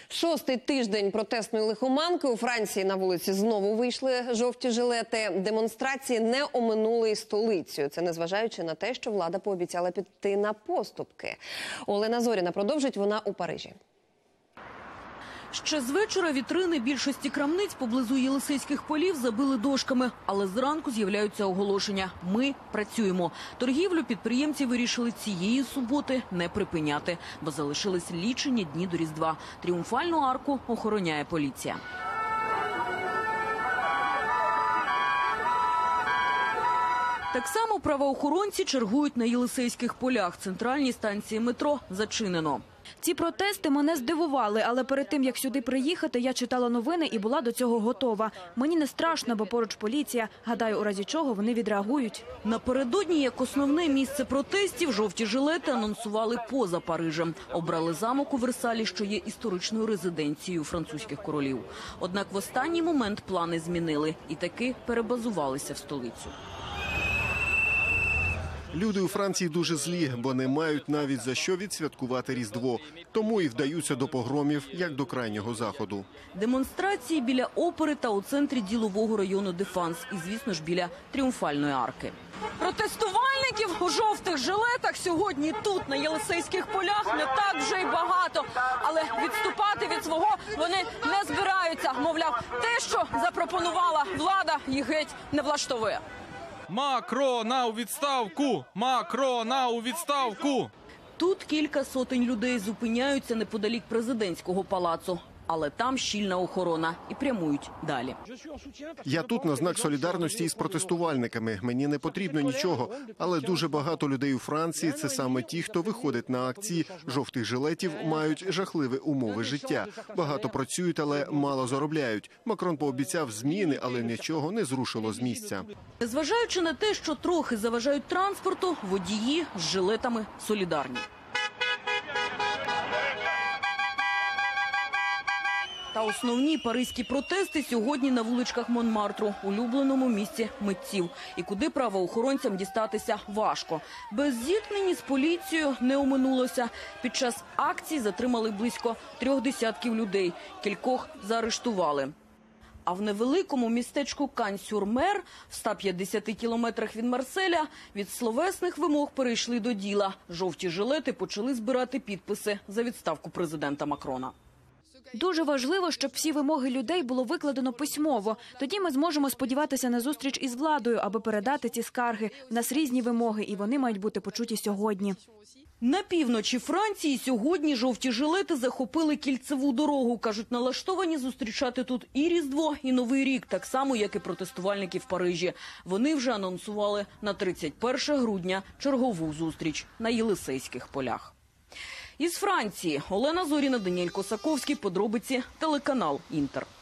Шостий тиждень протестної лихоманки. У Франції на вулиці знову вийшли жовті жилети. Демонстрації не оминули і столицю. Це незважаючи на те, що влада пообіцяла піти на поступки. Олена Зоріна продовжить, вона у Парижі. Ще з вечора вітрини більшості крамниць поблизу Єлисейських полів забили дошками. Але зранку з'являються оголошення «Ми працюємо». Торгівлю підприємці вирішили цієї суботи не припиняти, бо залишились лічені дні до Різдва. Тріумфальну арку охороняє поліція. Так само правоохоронці чергують на Єлисейських полях. Центральній станції метро зачинено. Ці протести мене здивували, але перед тим, як сюди приїхати, я читала новини і була до цього готова. Мені не страшно, бо поруч поліція. Гадаю, у разі чого вони відреагують. Напередодні, як основне місце протестів, жовті жилети анонсували поза Парижем. Обрали замок у Версалі, що є історичною резиденцією французьких королів. Однак в останній момент плани змінили і таки перебазувалися в столицю. Люди у Франції дуже злі, бо не мають навіть за що відсвяткувати Різдво. Тому і вдаються до погромів, як до крайнього заходу. Демонстрації біля опери та у центрі ділового району Дефанс. І, звісно ж, біля Тріумфальної арки. Протестувальників у жовтих жилетах сьогодні тут, на Єлисейських полях, не так вже й багато. Але відступати від свого вони не збираються. Мовляв, те, що запропонувала влада, їх геть не влаштовує. Макрона у відставку! Макрона у відставку! Тут кілька сотень людей зупиняються неподалік президентського палацу. Але там щільна охорона і прямують далі. Я тут на знак солідарності із протестувальниками. Мені не потрібно нічого. Але дуже багато людей у Франції – це саме ті, хто виходить на акції жовтих жилетів, мають жахливі умови життя. Багато працюють, але мало заробляють. Макрон пообіцяв зміни, але нічого не зрушило з місця. Незважаючи на те, що трохи заважають транспорту, водії з жилетами солідарні. Та основні паризькі протести сьогодні на вуличках Монмартру, улюбленому місці митців. І куди правоохоронцям дістатися важко. Без зіткнень з поліцією не оминулося. Під час акцій затримали близько 3 десятків людей. Кількох заарештували. А в невеликому містечку Кань-сюр-Мер, в 150 кілометрах від Марселя, від словесних вимог перейшли до діла. Жовті жилети почали збирати підписи за відставку президента Макрона. Дуже важливо, щоб всі вимоги людей було викладено письмово. Тоді ми зможемо сподіватися на зустріч із владою, аби передати ці скарги. У нас різні вимоги, і вони мають бути почуті сьогодні. На півночі Франції сьогодні жовті жилети захопили кільцеву дорогу. Кажуть, налаштовані зустрічати тут і Різдво, і Новий рік, так само, як і протестувальники в Парижі. Вони вже анонсували на 31 грудня чергову зустріч на Єлисейських полях. Із Франції Олена Зоріна, Даніель Косаковський, подробиці, телеканал «Інтер».